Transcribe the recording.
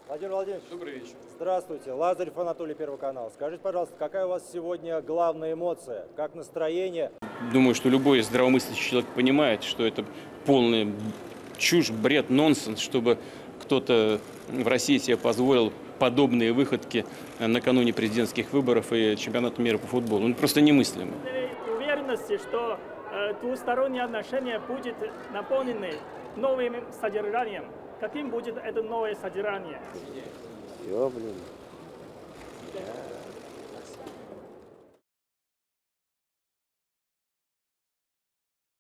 Владимир Владимирович. Добрый вечер. Здравствуйте. Лазарев Анатолий, Первый канал. Скажите, пожалуйста, какая у вас сегодня главная эмоция? Как настроение? Думаю, что любой здравомыслящий человек понимает, что это полная чушь, бред, нонсенс, чтобы кто-то в России себе позволил подобные выходки накануне президентских выборов и чемпионата мира по футболу. Ну, просто немыслимо. Уверенности, что двусторонние отношения будут наполнены новым содержанием. Каким будет это новое содержание? Все, блин.